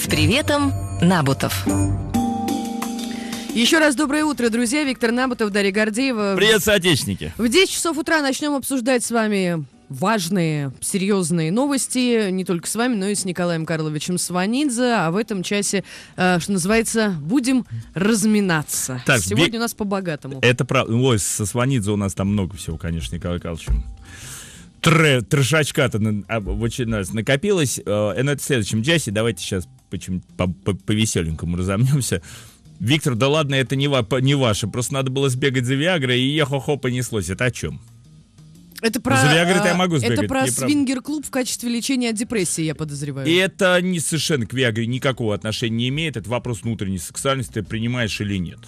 С приветом, Набутов. Еще раз доброе утро, друзья. Виктор Набутов, Дарья Гордеева. Привет, соотечественники. В 10 часов утра начнем обсуждать с вами важные, серьезные новости. Не только с вами, но и с Николаем Карловичем Сванидзе. А в этом часе, что называется, будем разминаться. Так, сегодня у нас по-богатому. Это правда. Ой, со Сванидзе у нас там много всего, конечно, Николай Карлович. Трешачка-то в очередной раз накопилось. Но это в следующем часе. Давайте сейчас по-веселенькому разомнемся. Виктор, да ладно, это не ваше. Просто надо было сбегать за Виагрой, и ехо-хо понеслось. Это о чем? Это про, за Виагрой-то я могу сбегать. Это про свингер-клуб в качестве лечения от депрессии, я подозреваю. И это не совершенно к Виагре никакого отношения не имеет. Это вопрос внутренней сексуальности, ты принимаешь или нет.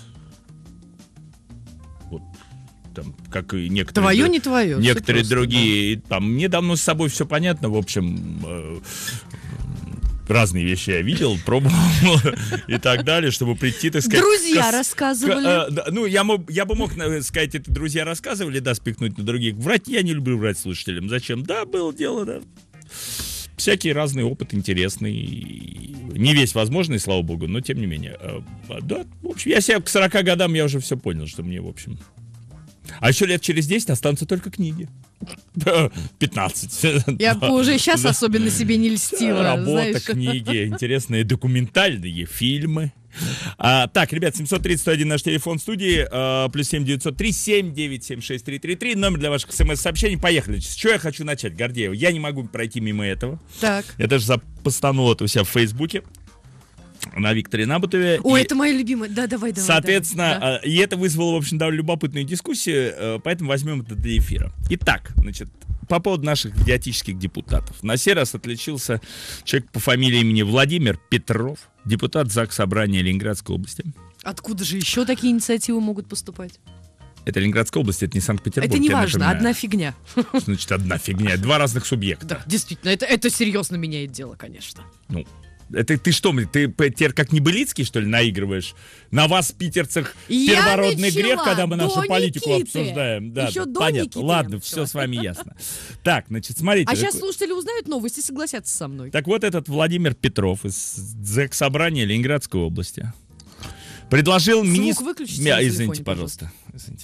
Вот. Там, как и некоторые... Твое, не твое. Некоторые просто, другие... Да. Там, мне давно с собой все понятно. В общем... разные вещи я видел, пробовал и так далее, чтобы прийти, так сказать... Друзья рассказывали. Ну, я бы мог сказать, это друзья рассказывали, да, спихнуть на других. Врать я не люблю врать слушателям. Зачем? Да, было дело, да. Всякий разный опыт интересный. Не весь возможный, слава богу, но тем не менее. Да, в общем, я себя к 40 годам, я уже все понял, что мне, в общем... А еще лет через 10 останутся только книги. 15. Я уже сейчас особенно себе не льстила. Работа, знаешь. книги, интересные документальные фильмы. Так, ребят, 730-101 наш телефон студии, плюс 7-903-797-6333, номер для ваших смс-сообщений. Поехали. С чего я хочу начать, Гордеева? Я не могу пройти мимо этого. Так. Я даже запостанул это у себя в Фейсбуке. На Викторе Набутове. Ой, это моя любимая. Да, давай. Соответственно, да. И это вызвало, в общем, довольно любопытную дискуссию, поэтому возьмем это для эфира. Итак, значит, по поводу наших идиотических депутатов. На сей раз отличился человек по фамилии имени Владимир Петров, депутат ЗАГС Собрания Ленинградской области. Откуда же еще такие инициативы могут поступать? Это Ленинградская область, это не Санкт-Петербург. Это не важно, одна фигня. Что значит одна фигня? Два разных субъекта. Да, действительно, это серьезно меняет дело, конечно. Ну, это ты что, ты теперь как Небылицкий, что ли, наигрываешь? На вас, питерцах, первородный грех, когда мы нашу политику обсуждаем. Да, еще до понятно. Никиты. Ладно, все с вами ясно. Так, значит, смотрите. А сейчас слушатели узнают новости и согласятся со мной. Так вот, этот Владимир Петров из ЗАГС Собрания Ленинградской области предложил министру... Извините, пожалуйста. Извините.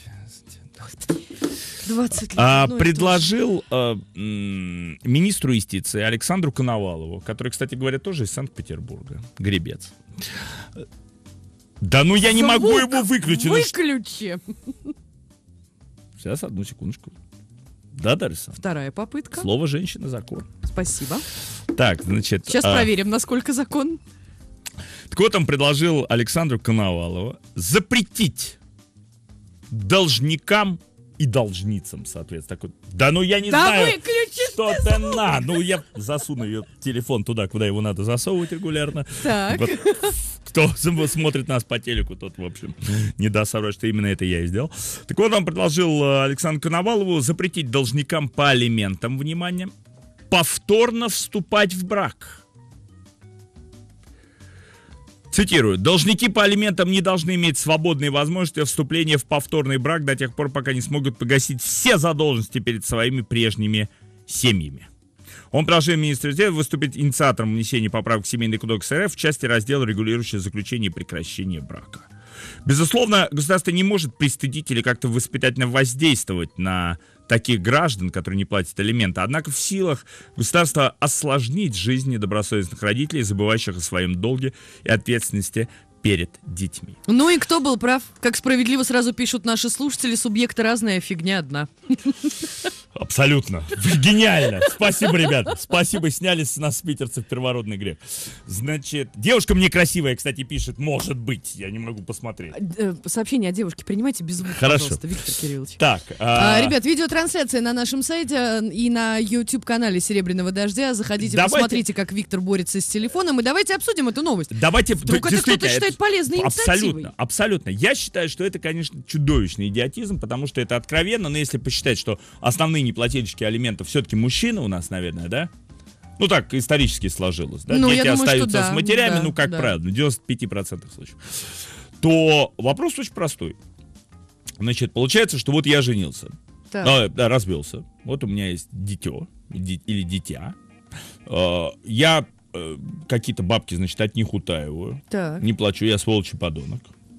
20 лет. Предложил министру юстиции Александру Коновалову, который, кстати говоря, тоже из Санкт-Петербурга, гребец. Да ну я не могу его выключить. Выключи. Сейчас, одну секундочку. Да, Дарья Александровна? Вторая попытка. Слово женщина закон. Спасибо. Так, значит... Сейчас проверим, насколько закон. Так вот, он предложил Александру Коновалову запретить должникам и должницам, соответственно. Так вот, да ну я не знаю, что-то на. Ну я засуну ее телефон туда, куда его надо засовывать регулярно. Так. Вот, кто смотрит нас по телеку, тот, в общем, не даст соврать, что именно это я и сделал. Так вот, он предложил Александру Коновалову запретить должникам по алиментам, внимание, повторно вступать в брак. Цитирую. Должники по алиментам не должны иметь свободные возможности вступления в повторный брак до тех пор, пока не смогут погасить все задолженности перед своими прежними семьями. Он предложил министру выступить инициатором внесения поправок в Семейный кодекс РФ в части раздела, регулирующего заключение и прекращение брака. Безусловно, государство не может пристыдить или как-то воспитательно воздействовать на таких граждан, которые не платят алименты. Однако в силах государства осложнить жизнь недобросовестных родителей, забывающих о своем долге и ответственности перед детьми. Ну и кто был прав? Как справедливо сразу пишут наши слушатели, субъекты разные, а фигня одна. Абсолютно. Гениально. Спасибо, ребята. Спасибо, сняли с нас, питерцев, первородный грех. Значит, девушка мне красивая, кстати, пишет. Может быть, я не могу посмотреть. Сообщение о девушке принимайте без звука, хорошо, пожалуйста, Виктор Кириллович. Так. Ребят, видеотрансляция на нашем сайте и на YouTube-канале Серебряного дождя. Заходите, посмотрите, как Виктор борется с телефоном. И давайте обсудим эту новость. Давайте, вдруг это кто-то считает полезной инициативой. Абсолютно. Я считаю, что это, конечно, чудовищный идиотизм, потому что это откровенно, но если посчитать, что основные неплательщики алиментов все-таки мужчины у нас, наверное, да? Ну так, исторически сложилось, да? Ну, дети я думаю, остаются что с матерями, да, ну, как правило, в 95% случаев. То вопрос очень простой. Значит, получается, что вот я женился. Да, развелся. Вот у меня есть дитё или дитя. Я какие-то бабки, значит, от них утаиваю. Так. Не плачу, я сволочь и подонок.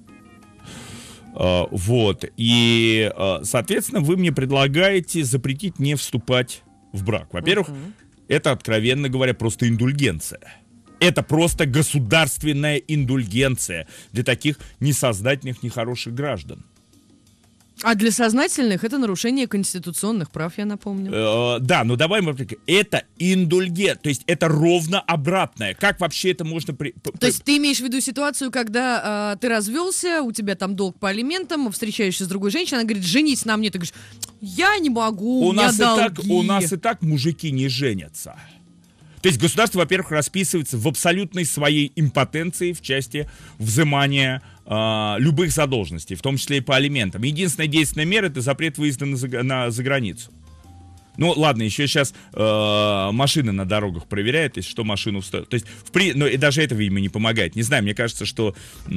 Вот. И, соответственно, вы мне предлагаете запретить мне вступать в брак. Во-первых, это, откровенно говоря, просто индульгенция. Это просто государственная индульгенция для таких несознательных, нехороших граждан. А для сознательных это нарушение конституционных прав, я напомню. Да, но давай мы... Это индульгент, то есть это ровно обратное. Как вообще это можно... То есть ты имеешь в виду ситуацию, когда ты развелся, у тебя там долг по алиментам, встречаешься с другой женщиной, она говорит, женись на мне. Ты говоришь, я не могу, у меня долги. У нас и так мужики не женятся. То есть государство, во-первых, расписывается в абсолютной своей импотенции в части взимания любых задолженностей, в том числе и по алиментам. Единственная действенная мера — это запрет выезда за границу. Ну, ладно, еще сейчас машины на дорогах проверяют, если что машину стоит. То есть, но и даже это, видимо, не помогает. Не знаю, мне кажется, что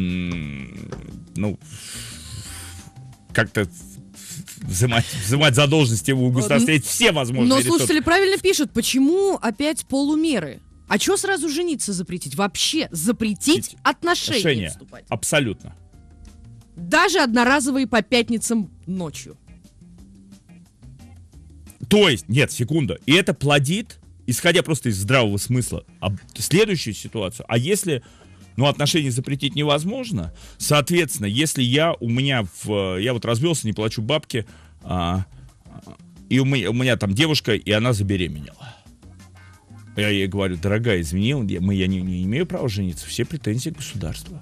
как-то взимать задолженности у государства есть все возможные. Но слушатели правильно пишут, почему опять полумеры? А что сразу жениться запретить? Вообще запретить отношения вступать? Абсолютно. Даже одноразовые по пятницам ночью. То есть, нет, секунду. И это плодит, исходя просто из здравого смысла, следующую ситуацию. А если, отношения запретить невозможно, соответственно, если я вот развелся, не плачу бабки, и у меня там девушка, и она забеременела. Я ей говорю, дорогая, извини, я не имею права жениться, все претензии государства.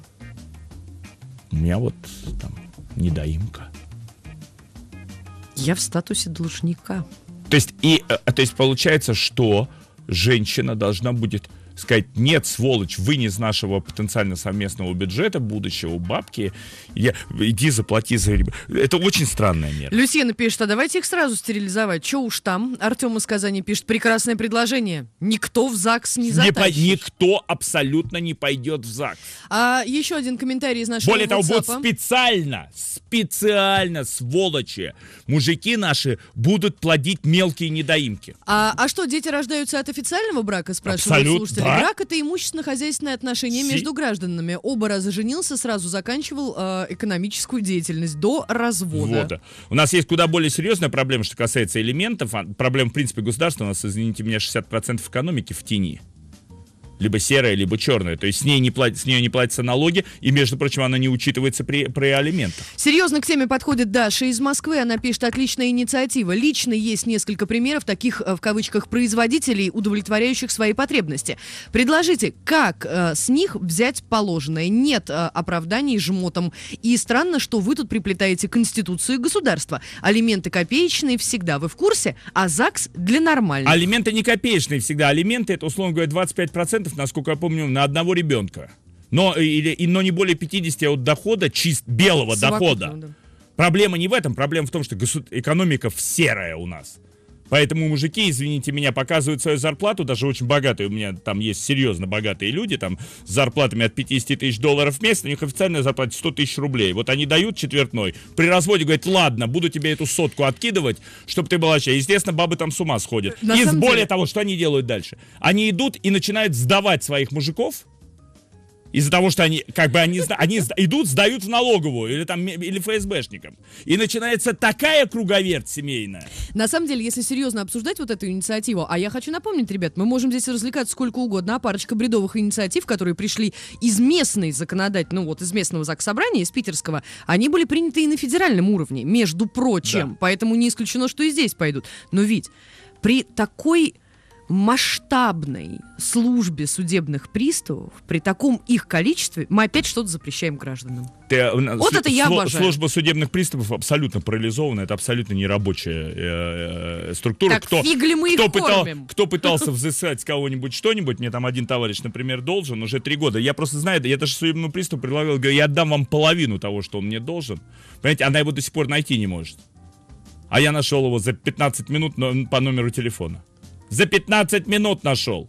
У меня вот там недоимка. Я в статусе должника. То есть получается, что женщина должна будет сказать, нет, сволочь, вынь из нашего потенциально совместного бюджета будущего бабки, иди заплати за ребенка. Это очень странная мера. Люсьена пишет, а давайте их сразу стерилизовать. Че уж там? Артем из Казани пишет, прекрасное предложение. Никто в ЗАГС не затащит. Никто абсолютно не пойдет в ЗАГС. А еще один комментарий из нашего Более того, WhatsApp. вот специально, сволочи, мужики наши будут плодить мелкие недоимки. А что, дети рождаются от официального брака, спрашивают Абсолютно, слушатели? да. Брак — это имущественно-хозяйственные отношения между гражданами. Оба раза женился, сразу заканчивал экономическую деятельность до развода. Вот. У нас есть куда более серьезная проблема, что касается элементов. Проблема, в принципе, государства. У нас, извините меня, 60% экономики в тени. Либо серая, либо черная. То есть с нее не платятся налоги, и, между прочим, она не учитывается при алиментах. Серьезно к теме подходит Даша из Москвы. Она пишет, отличная инициатива. Лично есть несколько примеров таких, в кавычках, производителей, удовлетворяющих свои потребности. Предложите, как с них взять положенное. Нет оправданий жмотом. И странно, что вы тут приплетаете Конституцию и государство. Алименты копеечные всегда. Вы в курсе? А ЗАГС для нормальных. Алименты не копеечные всегда. Алименты — это, условно говоря, 25%, насколько я помню, на одного ребенка. Но не более 50 от дохода, белого дохода. Да. Проблема не в этом. Проблема в том, что экономика серая у нас. Поэтому мужики, извините меня, показывают свою зарплату, даже очень богатые, у меня там есть серьезно богатые люди, там с зарплатами от 50 тысяч долларов в месяц, у них официальная зарплата 100 тысяч рублей. Вот они дают четвертной, при разводе говорят, ладно, буду тебе эту сотку откидывать, чтобы ты была чай. Естественно, бабы там с ума сходят. И более того, что они делают дальше? Они идут и начинают сдавать своих мужиков, из-за того, что они идут, сдают в налоговую или ФСБшникам. И начинается такая круговерть семейная. На самом деле, если серьезно обсуждать вот эту инициативу, а я хочу напомнить, ребят, мы можем здесь развлекаться сколько угодно, а парочка бредовых инициатив, которые пришли из местной законодательной, из местного заксобрания, из питерского, они были приняты и на федеральном уровне, между прочим. Да. Поэтому не исключено, что и здесь пойдут. Но ведь при такой масштабной службе судебных приставов, при таком их количестве, мы опять что-то запрещаем гражданам. Это я обожаю. Служба судебных приставов абсолютно парализована, это абсолютно нерабочая структура. Так фиг ли мы их кормим? Кто пытался взыскать с кого-нибудь что-нибудь, мне там один товарищ, например, должен уже 3 года. Я просто знаю, я даже судебному приставу предлагал, говорю, я отдам вам половину того, что он мне должен. Понимаете, она его до сих пор найти не может. А я нашел его за 15 минут по номеру телефона. За 15 минут нашел.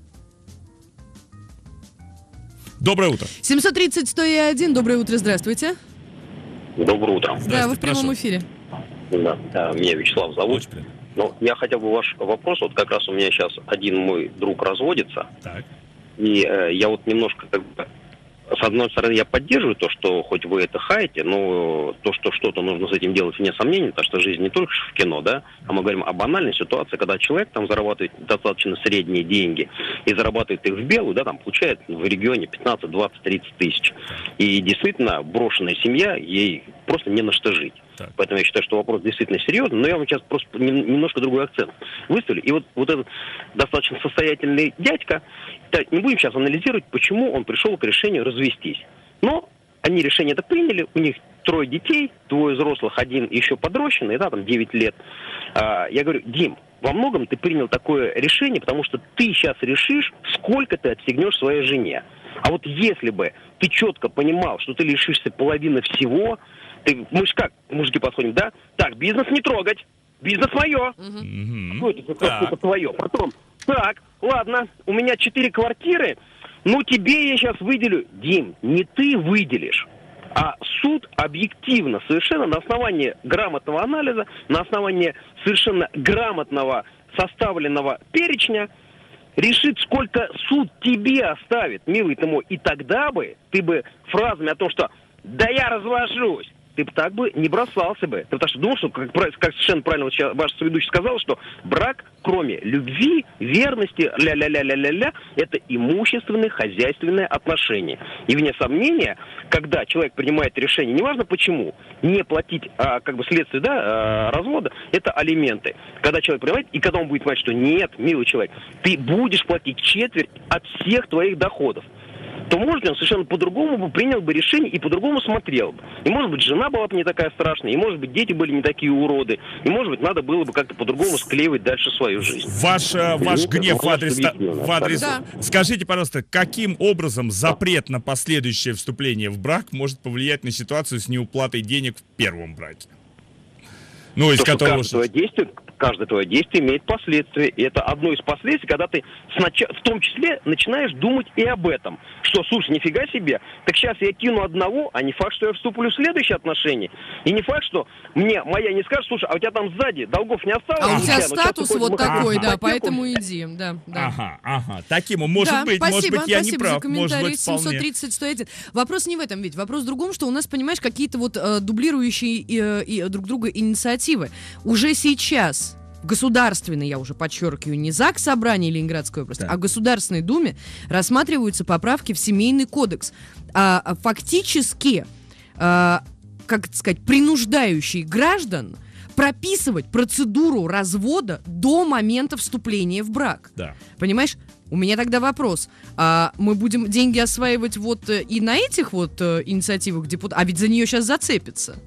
Доброе утро. 730-101. Доброе утро, здравствуйте. Доброе утро. Да, вы в прямом эфире. Да, меня Вячеслав зовут. Но я хотел бы ваш вопрос, вот как раз у меня сейчас один мой друг разводится, Так. и я вот немножко как бы, с одной стороны, я поддерживаю то, что хоть вы это хаете, но то, что что-то нужно с этим делать, вне сомнений, потому что жизнь не только в кино, да, а мы говорим о банальной ситуации, когда человек там зарабатывает достаточно средние деньги и зарабатывает их в белую, да, там получает в регионе 15, 20, 30 тысяч. И действительно, брошенная семья, ей просто не на что жить. Так. Поэтому я считаю, что вопрос действительно серьезный, но я вам сейчас просто немножко другой акцент выставлю. И вот этот достаточно состоятельный дядька, не будем сейчас анализировать, почему он пришел к решению развестись. Но они решение это приняли, у них 3 детей, 2 взрослых, 1 еще подрощенный, да, там 9 лет. Я говорю, Дим, во многом ты принял такое решение, потому что ты сейчас решишь, сколько ты отстегнешь своей жене. А вот если бы ты четко понимал, что ты лишишься половины всего, мы же как, мужики подходим, да? Так, бизнес не трогать, бизнес мое. Это твое. Потом, так, ладно, у меня 4 квартиры, ну тебе я сейчас выделю. Дим, не ты выделишь, а суд объективно, совершенно на основании грамотного анализа, на основании совершенно грамотного составленного перечня решит, сколько суд тебе оставит, милый ты мой. И тогда бы ты бы фразами о том, что «да я развожусь», ты бы так бы не бросался бы. Ты потому что думал, что, как совершенно правильно ваш соведущий сказал, что брак, кроме любви, верности, ля-ля-ля-ля-ля-ля, это имущественные, хозяйственные отношения. И вне сомнения, когда человек принимает решение, неважно почему, не платить, как бы следствие, да, развода, это алименты. Когда человек принимает, и когда он будет понимать, что нет, милый человек, ты будешь платить четверть от всех твоих доходов, то, может быть, он совершенно по-другому бы принял бы решение и по-другому смотрел бы. И, может быть, жена была бы не такая страшная, и, может быть, дети были не такие уроды, и, может быть, надо было бы как-то по-другому склеивать дальше свою жизнь. Ваш гнев в адрес... Да. Скажите, пожалуйста, каким образом запрет на последующее вступление в брак может повлиять на ситуацию с неуплатой денег в первом браке? Ну, из которого... Каждое твое действие имеет последствия. И это одно из последствий, когда ты в том числе начинаешь думать и об этом. Что, слушай, нифига себе, так сейчас я кину одного, а не факт, что я вступлю в следующие отношения. И не факт, что мне моя не скажет, слушай, а у тебя там сзади долгов не осталось? А у тебя ну, статус вот такой, да, ипотеку. поэтому иди. Да. Ага. Таким, может быть, я не прав. За комментарий. Может быть, вполне. 730-101. Вопрос не в этом ведь. Вопрос в другом, что у нас, понимаешь, какие-то вот дублирующие и друг друга инициативы. Уже сейчас в Государственной, я уже подчеркиваю, не ЗАГС Собрания Ленинградской области, а в Государственной Думе рассматриваются поправки в Семейный кодекс. Фактически, как это сказать, принуждающие граждан прописывать процедуру развода до момента вступления в брак. Да. Понимаешь? У меня тогда вопрос. Мы будем деньги осваивать вот и на этих вот инициативах депутатов? А ведь за нее сейчас зацепится.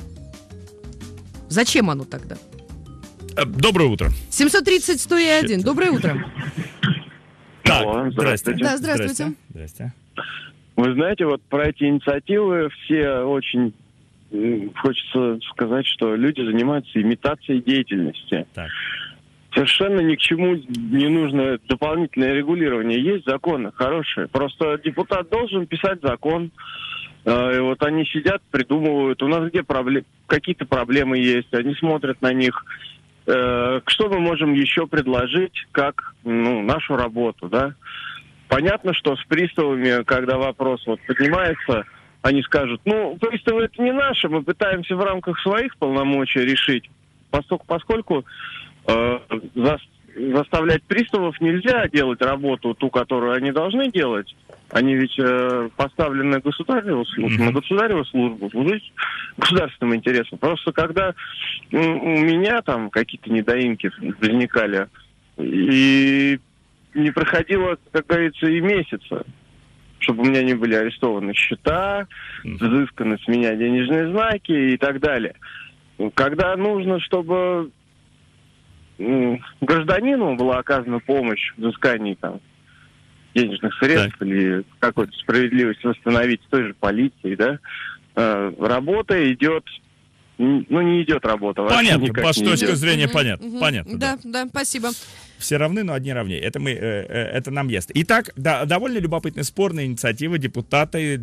Зачем оно тогда? Доброе утро. 730-101. Доброе утро. Так, Алло, здравствуйте. Да, здравствуйте. Здрасте. Вы знаете, вот про эти инициативы все очень... Хочется сказать, что люди занимаются имитацией деятельности. Так. Совершенно ни к чему не нужно дополнительное регулирование. Есть законы хорошие. Просто депутат должен писать закон. И вот они сидят, придумывают. У нас где какие-то проблемы есть. Они смотрят на них. Что мы можем еще предложить, как нашу работу, да? Понятно, что с приставами, когда вопрос вот поднимается, они скажут, приставы это не наши, мы пытаемся в рамках своих полномочий решить, поскольку заставлять приставов нельзя делать работу, ту, которую они должны делать. Они ведь поставлены на государеву службу, служить государственным интересам. Просто когда у меня там какие-то недоимки возникали, и не проходило, как говорится, и месяца, чтобы у меня не были арестованы счета, взысканы с меня денежные знаки и так далее. Когда нужно, чтобы гражданину была оказана помощь в взыскании там денежных средств или какой-то справедливость восстановить с той же полицией, да, работа идет не идет работа. Вообще Понятно, никак ваша не точка идет. зрения понятно. Понятно, да. Да, спасибо. Все равны, но одни равнее. Это нам ясно. Итак, да, довольно любопытная спорная инициатива депутата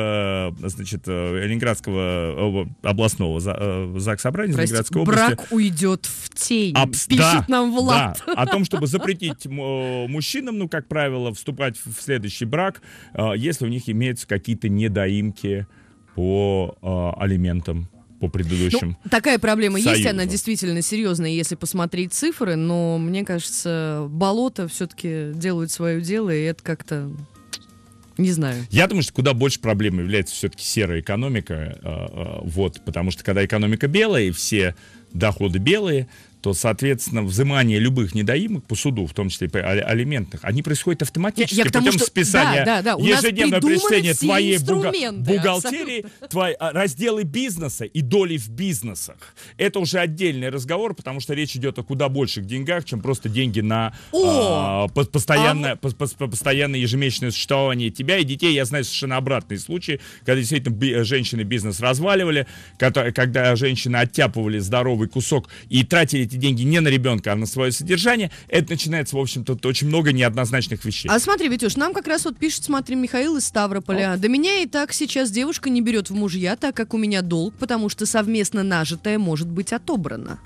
Ленинградского областного Заксобрания Ленинградской области. Брак уйдет в тень, пишет нам Влад. Да, о том, чтобы запретить мужчинам, ну, как правило, вступать в следующий брак, если у них имеются какие-то недоимки по алиментам, по предыдущим. Ну, такая проблема есть, союзам. она действительно серьезная, если посмотреть цифры, но мне кажется, болото все-таки делают свое дело, и это как-то... Не знаю. Я думаю, что куда больше проблем является все-таки серая экономика, потому что когда экономика белая и все доходы белые, то, соответственно, взимание любых недоимок по суду, в том числе по алиментных, они происходят автоматически путем списания ежедневного причисления твоей бухгалтерии, твои разделы бизнеса и доли в бизнесах. Это уже отдельный разговор, потому что речь идет о куда больших деньгах, чем просто деньги на постоянное ежемесячное существование тебя и детей. Я знаю совершенно обратные случаи, когда действительно женщины бизнес разваливали, когда женщины оттяпывали здоровый кусок и тратили эти деньги не на ребенка, а на свое содержание. Это начинается, в общем-то, очень много неоднозначных вещей. А смотри, Витюш, нам как раз вот пишет, смотри, Михаил из Ставрополя. Да меня и так сейчас девушка не берет в мужья, так как у меня долг, потому что совместно нажитое может быть отобрано.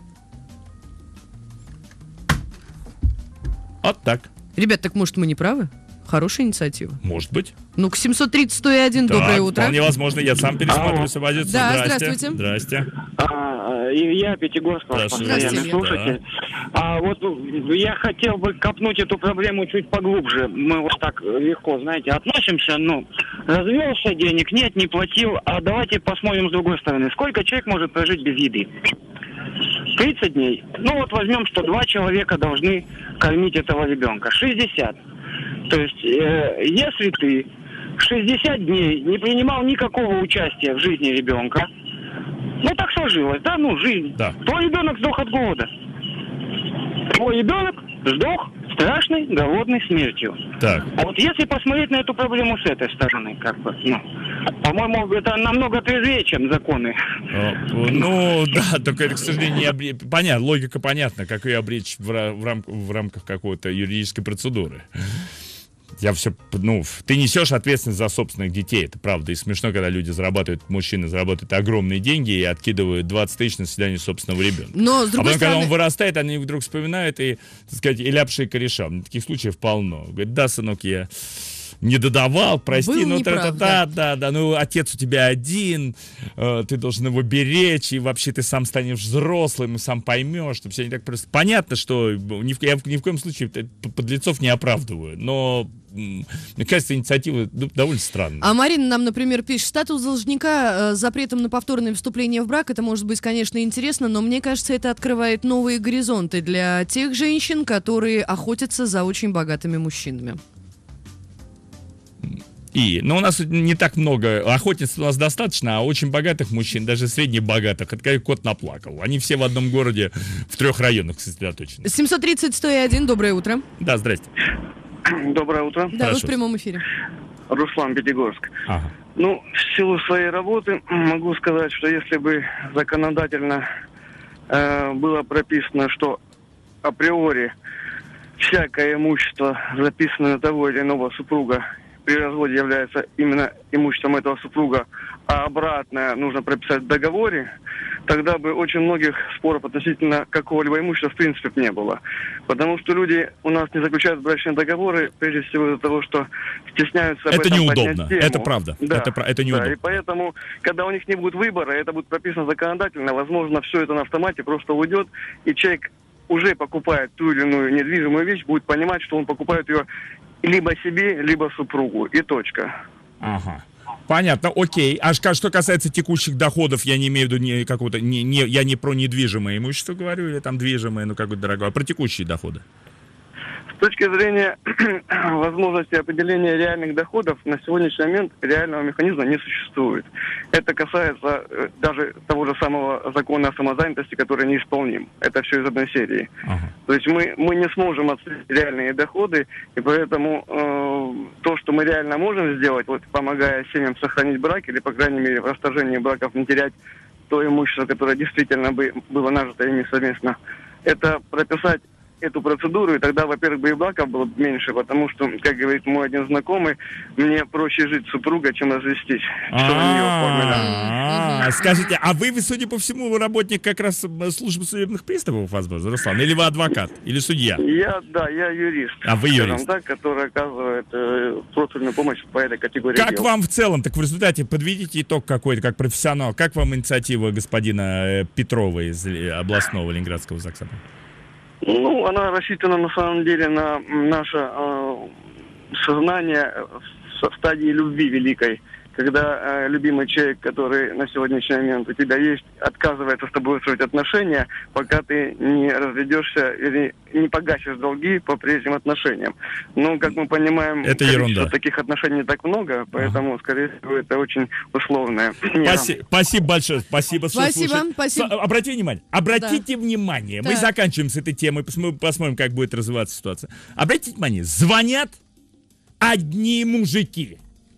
Вот так. Ребят, так может мы не правы? Хорошая инициатива. Может быть. Ну, к 730-101, доброе утро. Вполне возможно, я сам пересматриваю свою позицию. Да, здравствуйте. Здрасте. Илья Пятигорск, ваш постоянный слушатель. Вот я хотел бы копнуть эту проблему чуть поглубже. Мы вот так легко, знаете, относимся, развелся, денег нет, не платил. А давайте посмотрим с другой стороны. Сколько человек может прожить без еды? 30 дней. Ну вот возьмем, что 2 человека должны кормить этого ребенка. 60. То есть, если ты 60 дней не принимал никакого участия в жизни ребенка, так сложилось, да, жизнь. Да. Твой ребенок сдох от голода. Твой ребенок сдох страшной голодной смертью. Так. А вот если посмотреть на эту проблему с этой стороны, по-моему, это намного трезвее, чем законы. Да, только это, к сожалению, понятно, логика понятна, как ее обречь в рамках какой-то юридической процедуры. Ты несешь ответственность за собственных детей, это правда. И смешно, когда мужчины зарабатывают огромные деньги и откидывают 20 тысяч на свидание собственного ребенка. Но, с другой стороны... когда он вырастает, они вдруг вспоминают и, так сказать, и ляпши и кореша. Таких случаев полно. Говорит, да, сынок, я не додавал, прости, отец у тебя один, ты должен его беречь, и вообще ты сам станешь взрослым, и сам поймешь, что все не так просто. Понятно, что я ни в коем случае подлецов не оправдываю, но мне кажется, инициатива довольно странная. А Марина нам, например, пишет, статус должника с запретом на повторное вступление в брак, это может быть, конечно, интересно, но мне кажется, это открывает новые горизонты для тех женщин, которые охотятся за очень богатыми мужчинами. У нас не так много, охотниц у нас достаточно, а очень богатых мужчин, даже среднебогатых, это как кот наплакал. Они все в одном городе, в 3 районах сосредоточены. 730-101, доброе утро. Да, здрасте. Доброе утро. Да, вы в прямом эфире. Руслан, Пятигорск. Ага. В силу своей работы могу сказать, что если бы законодательно было прописано, что априори всякое имущество, записанное на того или иного супруга, при разводе является именно имуществом этого супруга, а обратное нужно прописать в договоре, тогда бы очень многих споров относительно какого-либо имущества в принципе не было. Потому что люди у нас не заключают брачные договоры, прежде всего из-за того, что стесняются об этом поднять тему. Это неудобно, это правда. Да, это неудобно. Да, и поэтому, когда у них не будет выбора, это будет прописано законодательно, возможно, все это на автомате просто уйдет, и человек уже покупает ту или иную недвижимую вещь, будет понимать, что он покупает ее либо себе, либо супругу, и точка. Ага. Понятно, окей. А что касается текущих доходов, я не имею в виду я не про недвижимое имущество говорю, или там движимое, какое-то дорогое, а про текущие доходы. С точки зрения возможности определения реальных доходов, на сегодняшний момент реального механизма не существует. Это касается даже того же самого закона о самозанятости, который неисполним. Это все из одной серии. Ага. То есть мы не сможем оценить реальные доходы, и поэтому то, что мы реально можем сделать, помогая семьям сохранить брак, или, по крайней мере, в расторжении браков не терять то имущество, которое действительно было нажито ими совместно, это прописать эту процедуру, и тогда, во-первых, бы и браков было бы меньше, потому что, как говорит мой один знакомый, мне проще жить с супругой, чем развестись. Что на нее оформлено. Скажите, а вы, судя по всему, работник как раз службы судебных приставов, возможно, Руслан? Или вы адвокат? Или судья? Я юрист. А вы юрист? Так, который оказывает профильную помощь по этой категории Как дел. вам в целом, так в результате подведите итог какой-то, как профессионал, как вам инициатива господина Петрова из областного Ленинградского ЗАГСа? Ну, она рассчитана на самом деле на наше сознание в стадии любви великой. Когда любимый человек, который на сегодняшний момент у тебя есть, отказывается с тобой строить отношения, пока ты не разведешься или не погасишь долги по прежним отношениям. Но, как мы понимаем, это ерунда. Таких отношений не так много, поэтому, скорее всего, это очень условное. Спасибо большое. Спасибо. Спасибо. Обратите внимание. Мы заканчиваем с этой темой. Посмотрим, как будет развиваться ситуация. Обратите внимание. Звонят одни мужики.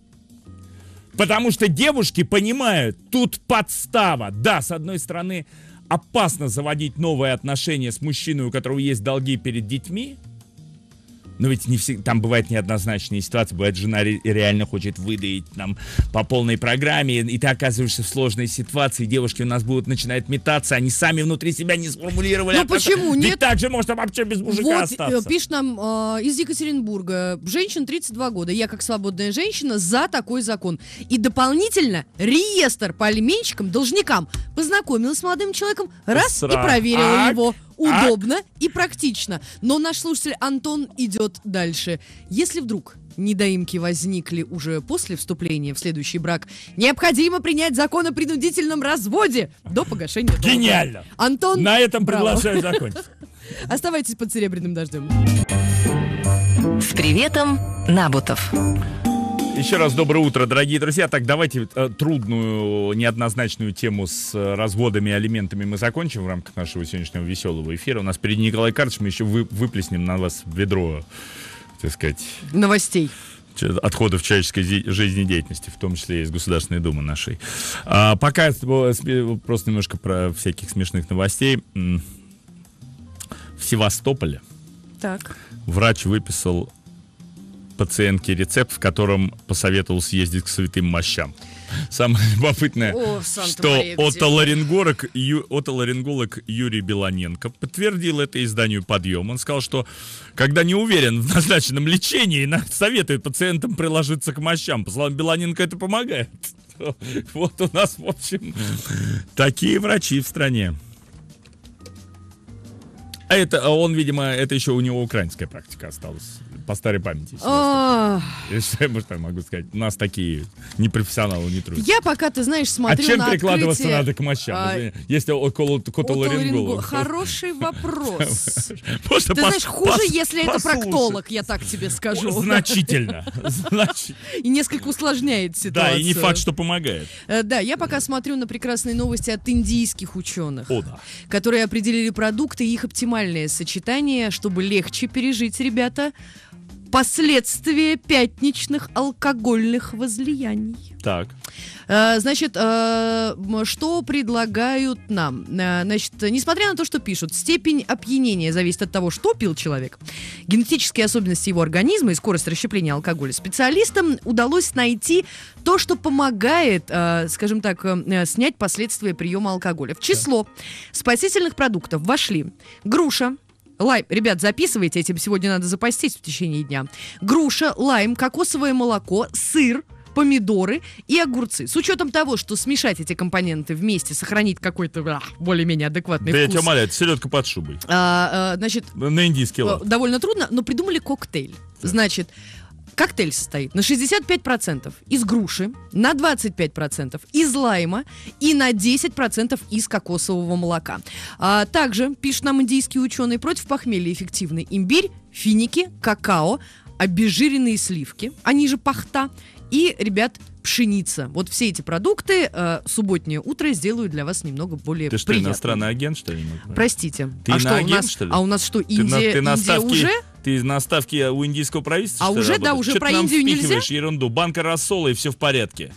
Потому что девушки понимают, тут подстава. Да, с одной стороны, опасно заводить новые отношения с мужчиной, у которого есть долги перед детьми. Но ведь не всегда, там бывают неоднозначные ситуации. Бывает, жена реально хочет выдаить там по полной программе, и ты оказываешься в сложной ситуации, девушки у нас будут начинать метаться, они сами внутри себя не сформулировали. Ну почему нет? Ведь так же можно вообще без мужика остаться. Пишет нам из Екатеринбурга. Женщина 32 года. Я, как свободная женщина, за такой закон. И дополнительно реестр по алименщикам, должникам. Познакомилась с молодым человеком, раз, и проверила его. Удобно и практично. Но наш слушатель Антон идет дальше. Если вдруг недоимки возникли уже после вступления в следующий брак, необходимо принять закон о принудительном разводе до погашения долга. Гениально! Антон, на этом браво. приглашаю закончить. Оставайтесь под серебряным дождем. С приветом, Набутов. Еще раз доброе утро, дорогие друзья. Так, давайте трудную, неоднозначную тему с разводами и алиментами мы закончим в рамках нашего сегодняшнего веселого эфира. У нас впереди Николай Карлович, мы еще выплеснем на вас ведро, так сказать, новостей. Отходов человеческой жизнедеятельности, в том числе и из Государственной Думы нашей. Пока просто немножко про всяких смешных новостей. В Севастополе врач выписал пациентке рецепт, в котором посоветовал съездить к святым мощам. Самое любопытное, что отоларинголог Юрий Белоненко подтвердил это изданию «Подъем». Он сказал, что когда не уверен в назначенном лечении, советует пациентам приложиться к мощам. По словам Белоненко, это помогает. Вот у нас, в общем, такие врачи в стране. А это он, видимо, это еще у него украинская практика осталась. По старой памяти. Что я могу сказать? У нас такие непрофессионалы не трудятся. Я пока, ты знаешь, смотрю на открытие... А чем прикладываться надо к мощам? Если отоларинголог. Хороший вопрос. Ты знаешь, хуже, если это проктолог, я так тебе скажу. Значительно. И несколько усложняет ситуацию. Да, и не факт, что помогает. Да, я пока смотрю на прекрасные новости от индийских ученых, да. которые определили продукты и их оптимальное сочетание, чтобы легче пережить, ребята, последствия пятничных алкогольных возлияний. Так. Значит, что предлагают нам? Значит, несмотря на то, что пишут, степень опьянения зависит от того, что пил человек, генетические особенности его организма и скорость расщепления алкоголя. Специалистам удалось найти то, что помогает, скажем так, снять последствия приема алкоголя. В число спасительных продуктов вошли груша, лайм. Ребят, записывайте, этим сегодня надо запастись в течение дня. Груша, лайм, кокосовое молоко, сыр, помидоры и огурцы. С учетом того, что смешать эти компоненты вместе, сохранить какой-то более-менее адекватный вкус. Да я тебя умоляю, это селедка под шубой. Значит, на индийский лад. Довольно трудно, но придумали коктейль. Значит, коктейль состоит на 65% из груши, на 25% из лайма и на 10% из кокосового молока. Также, пишет нам индийский ученый, против похмелья эффективны имбирь, финики, какао, обезжиренные сливки, они же пахта, и, ребят, пшеница. Вот все эти продукты субботнее утро сделают для вас немного более приятным. Ты что, иностранный агент, что ли? Простите. Ты иноагент, что ли? А у нас что, Индия уже? Ты на ставке у индийского правительства? А уже, да, уже что про ты Индию нам впихиваешь нельзя? ерунду. Банка рассола, и все в порядке.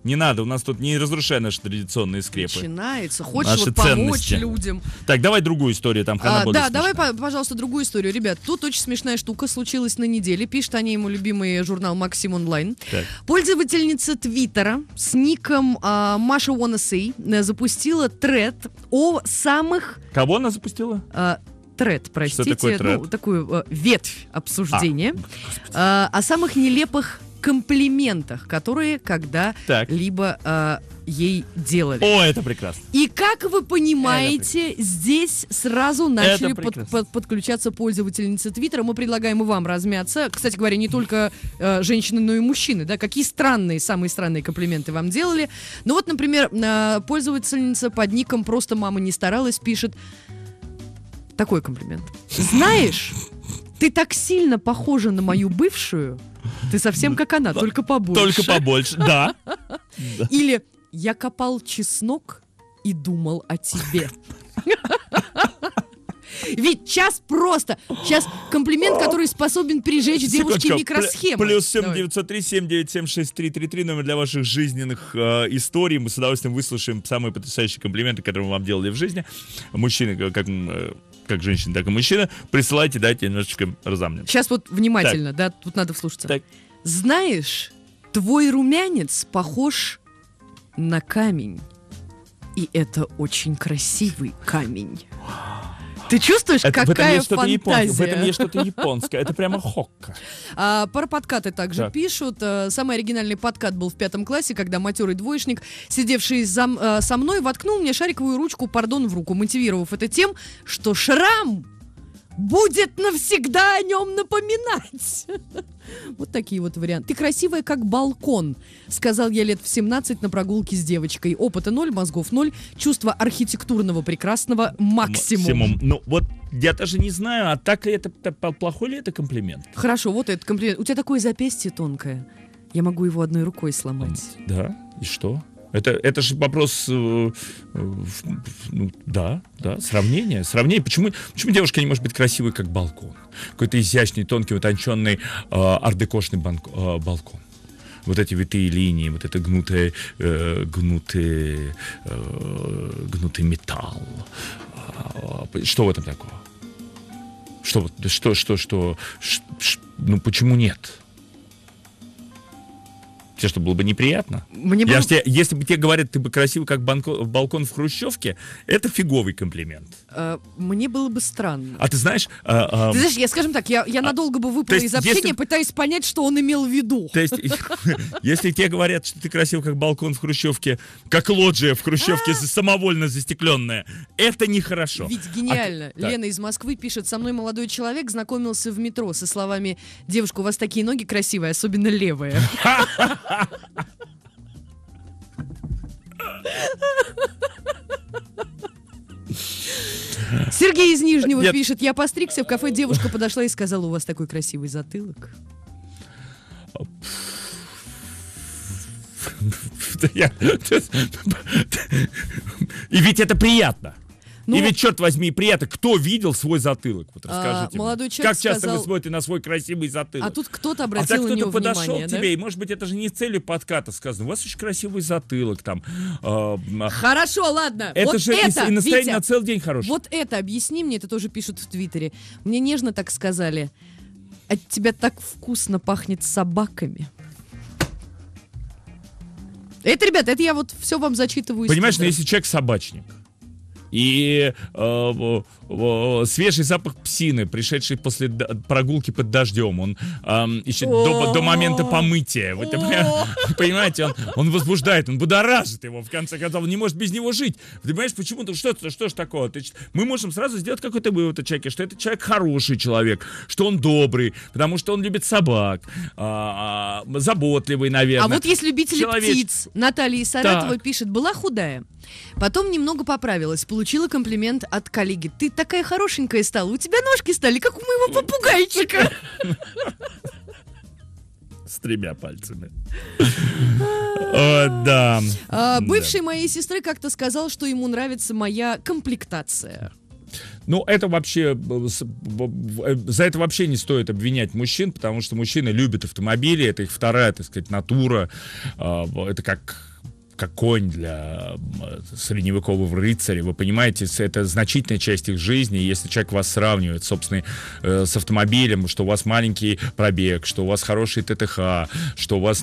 Не надо, у нас тут не разрушай наши традиционные скрепы. Начинается. Хочешь Наши вот помочь ценности. людям. Так, давай другую историю, там она более Да, смешная. давай, пожалуйста, другую историю. Ребят, тут очень смешная штука случилась на неделе. Пишет о ней ему любимый журнал «Максим Онлайн». Так. Пользовательница Твиттера с ником Маша Wanna Say запустила тред о самых... Кого она запустила? Тред, простите. такое тред? Ну, такую ветвь обсуждения. О самых нелепых комплиментах, которые когда-либо ей делали. О, это прекрасно. И как вы понимаете, здесь сразу начали прекрасно. подключаться пользовательницы Твиттера. Мы предлагаем и вам размяться. Кстати говоря, не только женщины, но и мужчины. Да? Какие самые странные комплименты вам делали. Ну вот, например, пользовательница под ником «Просто мама не старалась» пишет такой комплимент. Знаешь, ты так сильно похожа на мою бывшую, ты совсем как она, только побольше. Только побольше, да. Или я копал чеснок и думал о тебе. Ведь сейчас комплимент, который способен прижечь девушке Секундочку. микросхемы. Плюс Давай. 7-903-797-6333, номер для ваших жизненных историй. Мы с удовольствием выслушаем самые потрясающие комплименты, которые мы вам делали в жизни. Мужчины, как женщины, так и мужчины. Присылайте, дайте немножечко разомнем. Сейчас вот внимательно, да, тут надо вслушаться. Так. Знаешь, твой румянец похож на камень. И это очень красивый камень. Ты чувствуешь, какая фантазия? В этом есть что-то японское. Это прямо хокка. Про подкаты также Так. пишут. Самый оригинальный подкат был в 5 классе, когда матерый двоечник, сидевший со мной, воткнул мне шариковую ручку, в руку, мотивировав это тем, что шрам будет навсегда о нем напоминать. Вот такие вот варианты. Ты красивая, как балкон, сказал я лет в 17 на прогулке с девочкой. Опыта 0, мозгов 0, чувство архитектурного прекрасного максимум. Ну, вот я даже не знаю, а так ли это, плохой ли это комплимент? Хорошо, вот этот комплимент. У тебя такое запястье тонкое. Я могу его одной рукой сломать. Да, и что? Это же вопрос, сравнение. Почему девушка не может быть красивой, как балкон? Какой-то изящный, тонкий, утонченный ар-декошный балкон. Вот эти витые линии, вот это гнутый металл. Что в этом такого? Ну, почему нет? Тебе что, было бы неприятно? Если бы тебе говорят, ты бы красивый, как балкон в хрущевке, это фиговый комплимент. Мне было бы странно. А ты знаешь... Ты знаешь, скажем так, я надолго бы выпала из общения, пытаясь понять, что он имел в виду. То есть, если тебе говорят, что ты красив, как балкон в хрущевке, как лоджия в хрущевке самовольно застекленная, это нехорошо. Ведь гениально. Лена из Москвы пишет: со мной молодой человек знакомился в метро со словами: девушка, у вас такие ноги красивые, особенно левые. Сергей из Нижнего пишет: я постригся, в кафе девушка подошла и сказала: у вас такой красивый затылок. И ведь это приятно. Ну, и ведь, черт возьми, приятно. Кто видел свой затылок? Вот расскажите молодой мне. человек Как часто сказал... вы смотрите на свой красивый затылок? А тут кто-то обратил на него кто-то подошел внимание, к тебе, да? и, может быть, это же не с целью подката сказано. У вас очень красивый затылок там. Хорошо, ладно. Это вот же это, и настроение Витя, на целый день хорошее. Вот это объясни мне, это тоже пишут в Твиттере. Мне нежно так сказали: от тебя так вкусно пахнет собаками. Это, ребята, это я вот все вам зачитываю из Понимаешь, но Твиттера. если человек собачник, и свежий запах псины, пришедший после прогулки под дождем, он еще до момента помытия. Вы понимаете, он возбуждает, он будоражит его, в конце концов, он не может без него жить. Ты понимаешь, почему-то, что ж такого? Мы можем сразу сделать какой-то вывод о человеке, что это человек хороший человек, что он добрый, потому что он любит собак, заботливый, наверное. А вот есть любители птиц. Наталья из Саратова пишет: была худая, потом немного поправилась, получила комплимент от коллеги: ты такая хорошенькая стала, у тебя ножки стали, как у моего попугайчика. С 3 пальцами. Да. Бывший моей сестры как-то сказал, что ему нравится моя комплектация. Ну, это вообще, за это вообще не стоит обвинять мужчин, потому что мужчины любят автомобили, это их вторая, так сказать, натура. Это как как конь для средневекового рыцаря. Вы понимаете, это значительная часть их жизни. Если человек вас сравнивает, собственно, с автомобилем, что у вас маленький пробег, что у вас хороший ТТХ, что у вас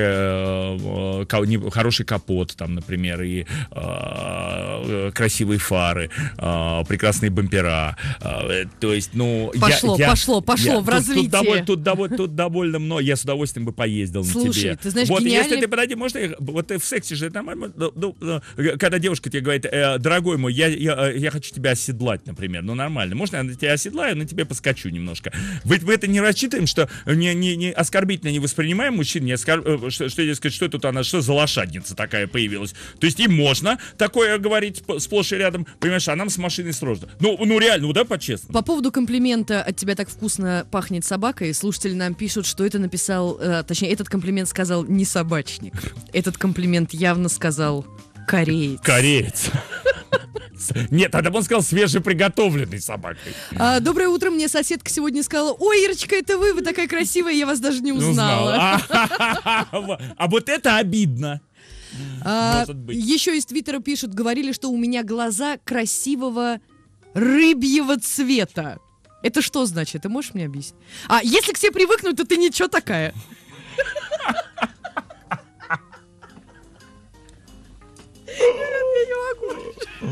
хороший капот, там, например, и красивые фары, прекрасные бампера. То есть, ну... Пошло в развитие. Тут довольно много. Я с удовольствием бы поездил на тебе. Слушай, ты знаешь, вот гениальный... если ты, подожди, может, вот ты в сексе же, это нормально, когда девушка тебе говорит, дорогой мой, я хочу тебя оседлать, например, ну нормально, можно я тебя оседлаю, на тебе поскочу немножко. Вы это не рассчитываем, что не оскорбительно не воспринимаем мужчин, что дескать, что тут она, что за лошадница такая появилась. То есть им можно такое говорить сплошь и рядом, понимаешь, а нам с машиной сложно. Ну реально, ну да, по-честному. По поводу комплимента «от тебя так вкусно пахнет собакой», слушатели нам пишут, что это написал, точнее, этот комплимент сказал не собачник. Этот комплимент явно сказал кореец. Кореец. Нет, тогда бы он сказал свежеприготовленной собакой. Доброе утро, мне соседка сегодня сказала: ой, Ирочка, это вы такая красивая, я вас даже не узнала. А вот это обидно. Еще из Твиттера пишут, говорили, что у меня глаза красивого рыбьего цвета. Это что значит? Ты можешь мне объяснить? Если к тебе привыкнуть, то ты ничего такая. Я не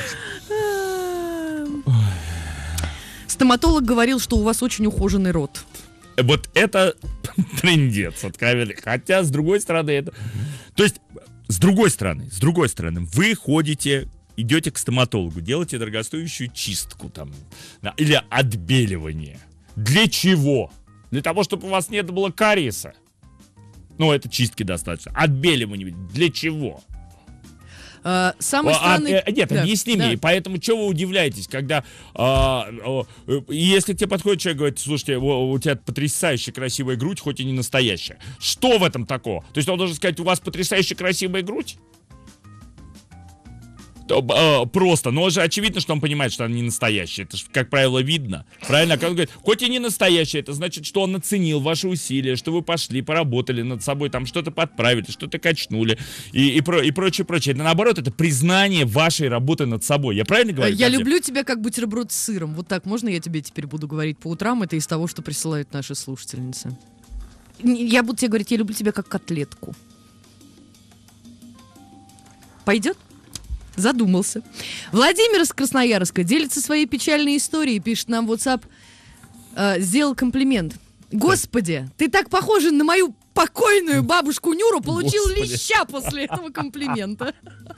могу. Стоматолог говорил, что у вас очень ухоженный рот. Вот это трындец, откровенно. Хотя, с другой стороны, это... То есть, с другой стороны, вы идете к стоматологу, делаете дорогостоящую чистку там, или отбеливание. Для чего? Для того, чтобы у вас не было кариеса. Ну, это чистки достаточно. Отбеливание. Для чего? Самый странный... Нет, объясни мне. Поэтому чего вы удивляетесь, когда... если к тебе подходит человек и говорит: слушайте, у тебя потрясающе красивая грудь, хоть и не настоящая. Что в этом такого? То есть он должен сказать: у вас потрясающе красивая грудь? Просто, но же очевидно, что он понимает, что она не настоящая. Это же, как правило, видно. Правильно? Когда он говорит, хоть и не настоящая, это значит, что он оценил ваши усилия, что вы пошли, поработали над собой, там что-то подправили, что-то качнули и прочее. Это наоборот, это признание вашей работы над собой. Я правильно говорю? Я люблю тебя как бутерброд с сыром. Вот так можно я тебе теперь буду говорить по утрам? Это из того, что присылают наши слушательницы. Я буду тебе говорить: я люблю тебя как котлетку. Пойдет? Задумался. Владимир из Красноярска делится своей печальной историей, пишет нам в WhatsApp, сделал комплимент. Господи, ты так похожа на мою покойную бабушку Нюру, получил леща после этого комплимента.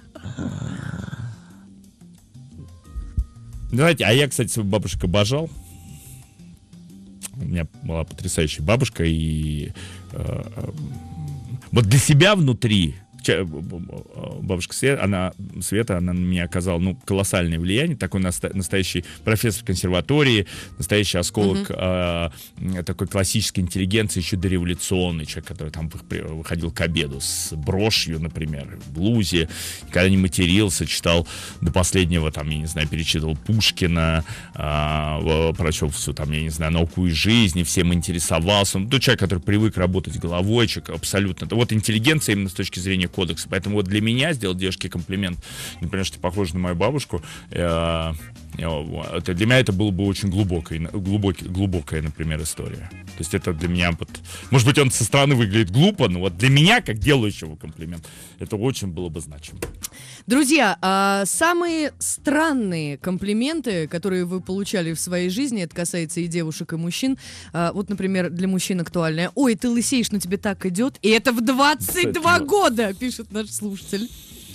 Знаете, а я, кстати, свою бабушку обожал. У меня была потрясающая бабушка, и вот для себя внутри бабушка Света, она на меня оказала колоссальное влияние. Такой настоящий профессор консерватории, настоящий осколок такой классической интеллигенции, еще дореволюционный человек, который там выходил к обеду с брошью, например, в блузе, никогда не матерился, читал до последнего, там, я не знаю, перечитывал Пушкина, прочел всю, там, я не знаю, «Науку и жизнь», всем интересовался. Тот человек, который привык работать головой, человек абсолютно. Вот интеллигенция именно с точки зрения кодекса. Поэтому вот для меня сделать девушке комплимент, например, что ты похожа на мою бабушку, для меня это было бы очень глубокая, например, история. То есть это для меня, может быть, он со стороны выглядит глупо, но вот для меня, как делающего комплимент, это очень было бы значимо. Друзья, самые странные комплименты, которые вы получали в своей жизни, это касается и девушек, и мужчин. Вот, например, для мужчин актуальное: ой, ты лысеешь, но тебе так идет. И это в 22 года, пишет наш слушатель.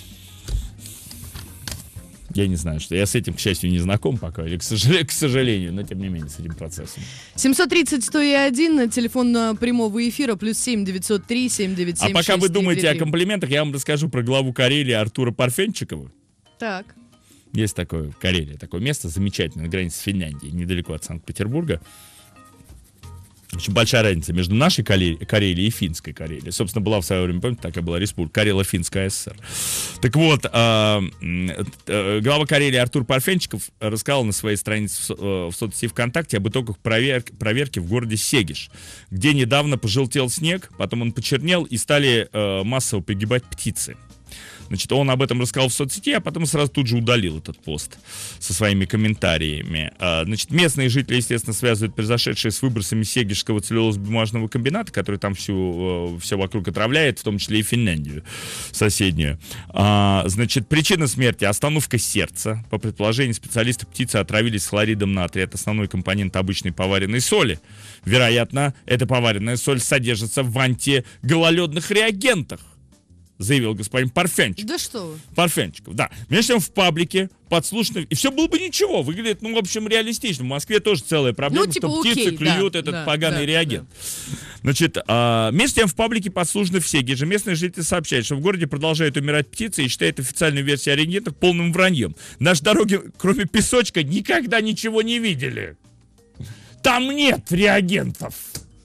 Я не знаю, что я с этим, к счастью, не знаком пока, или к сожалению, но тем не менее с этим процессом. 730-101, телефон прямого эфира, +7 903 797 А пока вы думаете о комплиментах, я вам расскажу про главу Карелии Артура Парфенчикова. Так. Есть такое в Карелии, такое место замечательное на границе с Финляндией, недалеко от Санкт-Петербурга. Очень большая разница между нашей Карелией и финской Карелией. Собственно, была в свое время, помните, такая была республика, Карело-Финская ССР. Так вот, глава Карелии Артур Парфенчиков рассказал на своей странице в соцсети ВКонтакте об итогах проверки в городе Сегиш, где недавно пожелтел снег, потом он почернел и стали массово погибать птицы. Значит, он об этом рассказал в соцсети, а потом сразу тут же удалил этот пост со своими комментариями. Значит, местные жители, естественно, связывают произошедшее с выбросами Сегежского целлюлозно-бумажного комбината, который там все вокруг отравляет, в том числе и Финляндию соседнюю. Значит, причина смерти — остановка сердца. По предположению специалистов, птицы отравились хлоридом натрия. Это основной компонент обычной поваренной соли. Вероятно, эта поваренная соль содержится в антигололедных реагентах, заявил господин Парфенчик. Да что вы. Парфенчиков, да. Между тем в паблике подслушано, и все было бы ничего, выглядит, в общем, реалистично. В Москве тоже целая проблема, типа, что птицы клюют этот поганый реагент. Значит, между тем в паблике подслушано в Сегеже. Местные жители сообщают, что в городе продолжают умирать птицы и считают официальную версию о реагентах полным враньем. Наши дороги, кроме песочка, никогда ничего не видели. Там нет реагентов.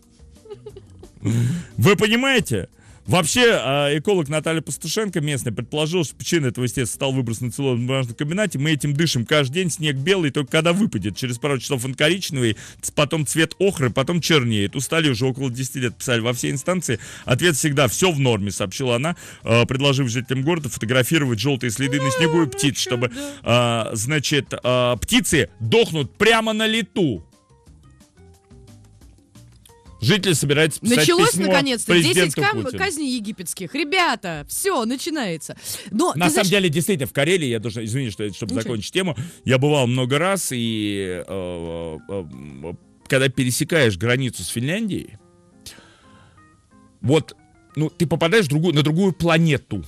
Вы понимаете? Вообще, эколог Наталья Пастушенко, местная, предположила, что причиной этого, естественно, стал выброс на целлулозно-бумажном комбинате. Мы этим дышим каждый день, снег белый, только когда выпадет. Через пару часов он коричневый, потом цвет охры, потом чернеет. Устали уже около 10 лет, писали во все инстанции. Ответ всегда: все в норме, сообщила она, предложив жителям города фотографировать желтые следы на снегу и птиц, чтобы, значит, птицы дохнут прямо на лету. Жители собираются писать Началось письмо наконец-то 10 президенту Путину. казней египетских. Ребята, все, начинается. Но, на самом деле, действительно, в Карелии, я должен, извини, чтобы закончить тему, я бывал много раз, и когда пересекаешь границу с Финляндией, вот, ну, ты попадаешь на другую планету.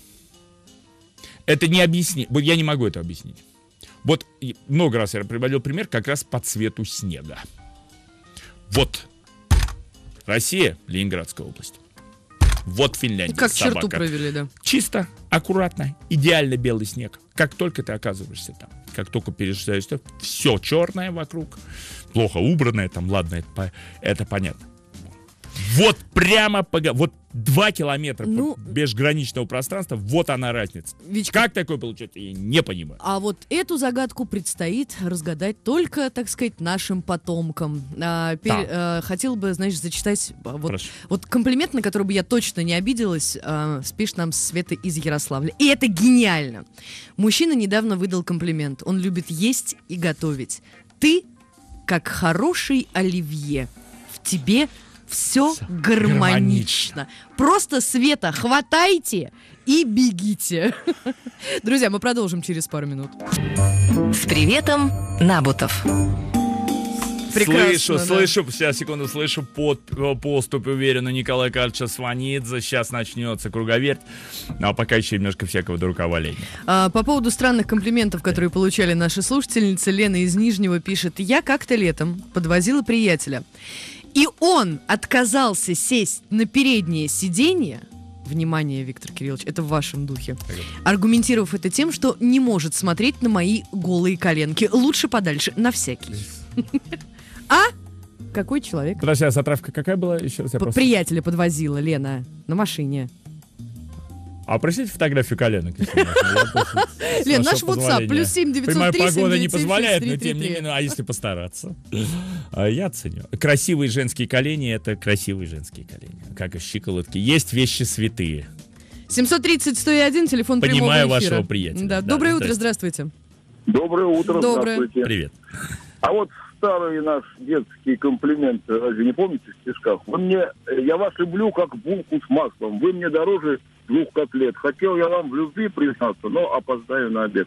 Это не объяснить. Вот я не могу это объяснить. Вот много раз я приводил пример как раз по цвету снега. Вот. Россия, Ленинградская область. Вот Финляндия. Как собака. черту провели, да. Чисто, аккуратно, идеально белый снег. Как только ты оказываешься там, как только переезжаешь, все черное вокруг, плохо убранное, там, ладно, это понятно. Вот прямо, вот 2 километра безграничного пространства, вот она разница. Вичка, как такое получается, я не понимаю. А вот эту загадку предстоит разгадать только, так сказать, нашим потомкам. Хотел бы, знаешь, зачитать вот комплимент, на который бы я точно не обиделась, спишет нам Света из Ярославля. И это гениально. Мужчина недавно выдал комплимент. Он любит есть и готовить. Ты как хороший оливье. В тебе все гармонично. Просто, Света, хватайте и бегите. Друзья, мы продолжим через пару минут. С приветом, Набутов. Прекрасно, слышу, сейчас, секунду, слышу поступь уверенно Николая Карловича Сванидзе. Сейчас начнется круговерть. А пока еще немножко всякого дураковаления. По поводу странных комплиментов, которые получали наши слушательницы, Лена из Нижнего пишет: я как-то летом подвозила приятеля, и он отказался сесть на переднее сиденье. Внимание, Виктор Кириллович, это в вашем духе. Аргументировав это тем, что не может смотреть на мои голые коленки. Лучше подальше, на всякий. А? Какой человек? Подожди, а заправка какая была? Еще раз, Приятеля подвозила Лена на машине. А пришлите фотографию коленок. Лен, наш WhatsApp +7 903 Понимаю, погода не 797 позволяет, но тем не 63. менее, а если постараться? Я ценю. Красивые женские колени — это красивые женские колени. Как и щиколотки. Есть вещи святые. 730-101, телефон прямого эфира. Понимаю вашего приятеля. Да. Доброе утро, здравствуйте. Доброе утро, Доброе. здравствуйте. Привет. А вот старый наш детский комплимент, разве не помните в стишках? Я вас люблю как булку с маслом, вы мне дороже 2 котлет. Хотел я вам в любви признаться, но опоздаю на обед.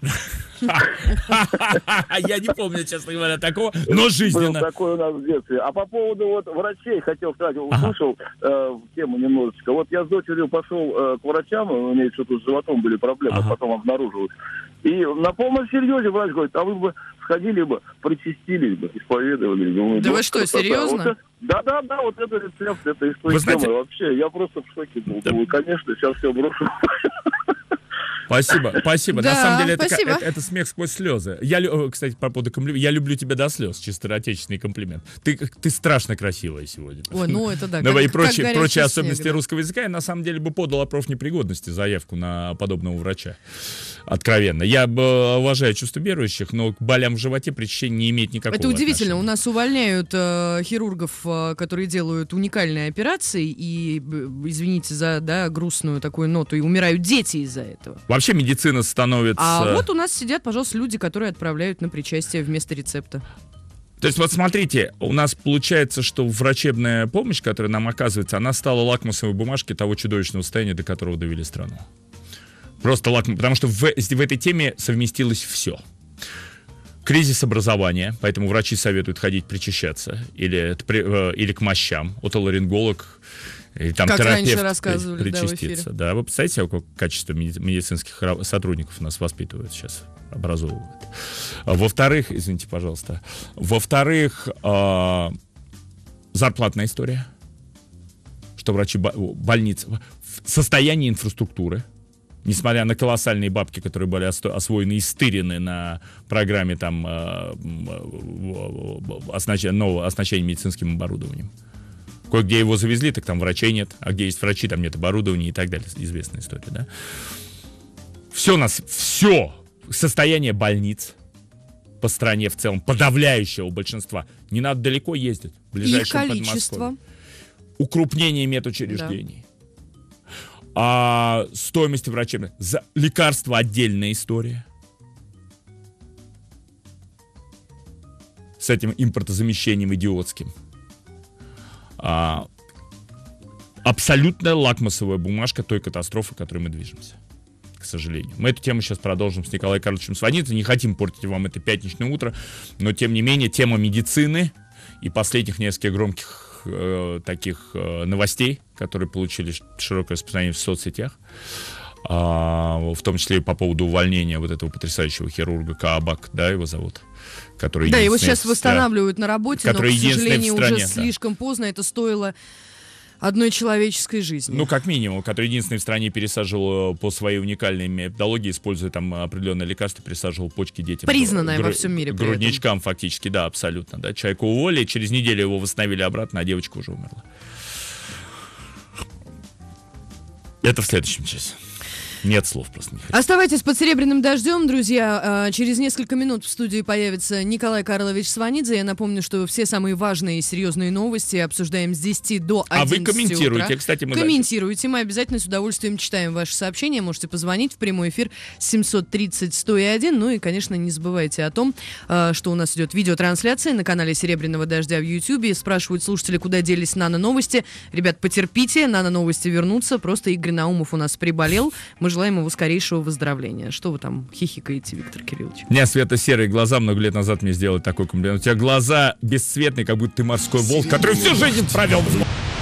Я не помню, честно говоря, такого, но жизненно. Был такой у нас в детстве. А по поводу вот врачей, хотел сказать, услышал тему немножечко. Вот я с дочерью пошел к врачам, у нее что-то с животом были проблемы, потом обнаружилось. И на полном серьезе врач говорит: а вы бы сходили бы, причастились бы, исповедовались. Думаю, да вы что, серьезно? Да, вот это рецепт, это история. Вы знаете, вообще, я просто в шоке был. Думаю, конечно, сейчас все брошу. Спасибо. Да, На самом деле, спасибо. это смех сквозь слезы. Кстати, по поводу комплимента. Я люблю тебя до слез, чисто отечественный комплимент. Ты страшно красивая сегодня. Ой, ну это да. Давай, и как горячий прочие снег, особенности да. русского языка. Я на самом деле бы подал о профнепригодности заявку на подобного врача. Откровенно. Я уважаю чувство верующих, но к болям в животе причащение не имеет никакого Это удивительно. отношения. У нас увольняют хирургов, которые делают уникальные операции, и, извините за грустную такую ноту, и умирают дети из-за этого. Вообще медицина становится... А вот у нас сидят, пожалуйста, люди, которые отправляют на причастие вместо рецепта. То есть вот смотрите, у нас получается, что врачебная помощь, которая нам оказывается, она стала лакмусовой бумажкой того чудовищного состояния, до которого довели страну. Просто лакмус, потому что в этой теме совместилось все. Кризис образования, поэтому врачи советуют ходить причащаться или к мощам, отоларинголог, или там Как терапевт раньше рассказывали, да, в причаститься. Да, вы представляете, какое качество медицинских сотрудников у нас воспитывают сейчас, образовывают. Во-вторых, извините, пожалуйста, зарплатная история, что врачи больниц, состояние инфраструктуры, несмотря на колоссальные бабки, которые были освоены и стырены на программе там нового оснащения медицинским оборудованием. Кое-где его завезли, так там врачей нет, а где есть врачи, там нет оборудования и так далее. Известная история, да? Все состояние больниц по стране в целом, подавляющего большинства, не надо далеко ездить. В ближайшем И количество. Подмосковье. Укрупнение медучреждений. Стоимость врачебной. За лекарства отдельная история. С этим импортозамещением идиотским. Абсолютная лакмусовая бумажка той катастрофы, к которой мы движемся. К сожалению. Мы эту тему сейчас продолжим с Николаем Карловичем Сванидзе. Не хотим портить вам это пятничное утро, но тем не менее тема медицины и последних нескольких громких таких новостей, которые получили широкое распространение в соцсетях, в том числе и по поводу увольнения вот этого потрясающего хирурга Каабак, да, его зовут, который Да, его сейчас восстанавливают на работе, но, к сожалению, в стране, уже слишком поздно. Это стоило одной человеческой жизни. Ну, как минимум, который единственный в стране пересаживал по своей уникальной методологии, используя там определенные лекарства, пересаживал почки детям. Признанная во всем мире. Грудничкам фактически, да, абсолютно. Да. Человека уволили, через неделю его восстановили обратно, а девочка уже умерла. Это в следующем часе. Нет слов просто не хочу. Оставайтесь под серебряным дождем, друзья. Через несколько минут в студии появится Николай Карлович Сванидзе. Я напомню, что все самые важные и серьезные новости обсуждаем с 10 до 11 А вы комментируете, утра. кстати. Комментируйте. Мы обязательно с удовольствием читаем ваши сообщения. Можете позвонить в прямой эфир 730-101. Ну и, конечно, не забывайте о том, что у нас идет видеотрансляция на канале Серебряного дождя в YouTube. Спрашивают слушатели, куда делись нано-новости. Ребят, потерпите, нано-новости вернутся. Просто Игорь Наумов у нас приболел. Мы желаем его скорейшего выздоровления. Что вы там хихикаете, Виктор Кириллович? У меня светло-серые глаза. Много лет назад мне сделали такой комплимент. У тебя глаза бесцветные, как будто ты морской волк, который всю жизнь провел в